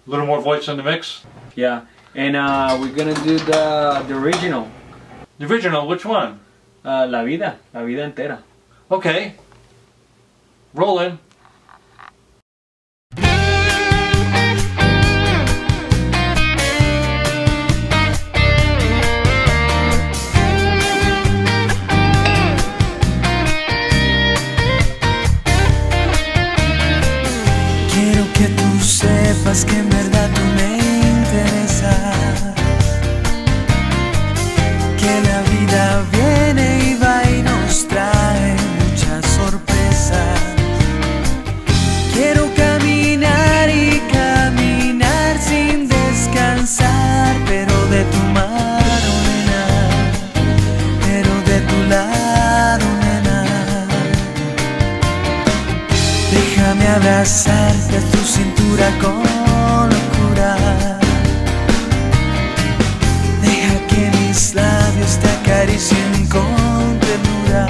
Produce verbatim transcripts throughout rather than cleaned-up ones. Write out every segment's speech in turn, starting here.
A little more voice in the mix. Yeah, and uh, we're gonna do the, the original. The original, which one? Uh, La Vida, La Vida Entera. Okay. Rolling. Quiero que tú sepas que en verdad tú me interesas, que la vida viene y va y nos trae muchas sorpresas. Quiero caminar y caminar sin descansar, pero de tu mano, nena, pero de tu lado, nena. Déjame abrazarte a tu cintura con locura. Deja que mis labios te acaricien con ternura.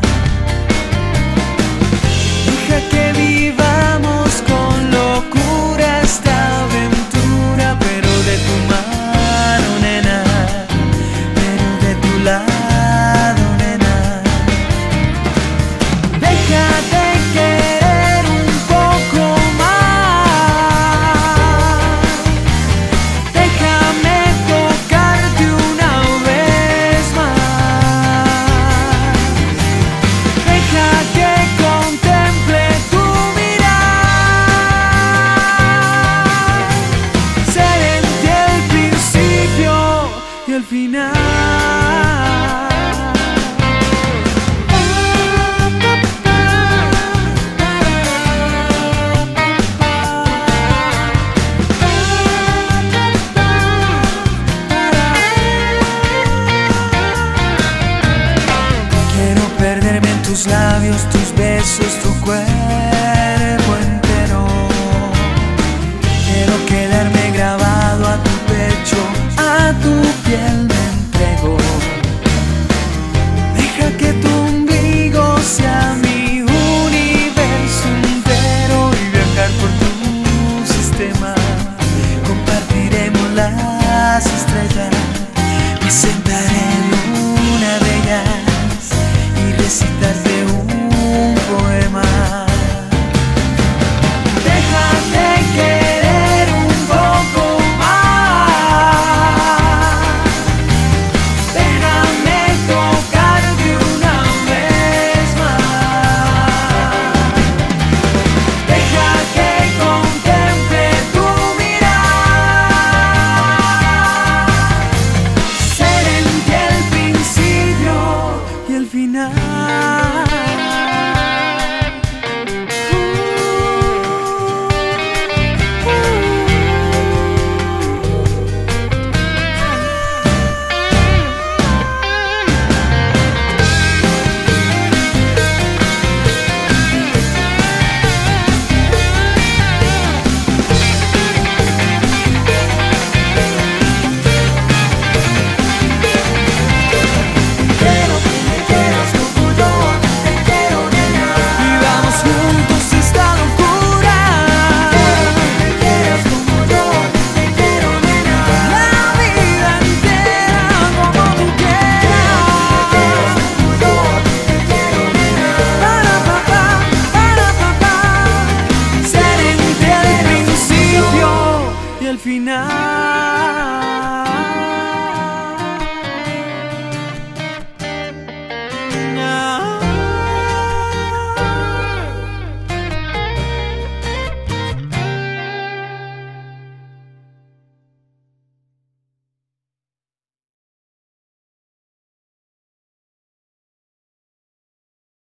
Deja que vivamos con locura esta aventura, pero de tu mano, nena, pero de tu lado, nena. Déjate querer un poco más. Déjame tocarte una vez más. Deja que contemple tu mirar. Ser en ti el principio y el final. Quiero perderme en tus labios, tus besos, tu cuerpo.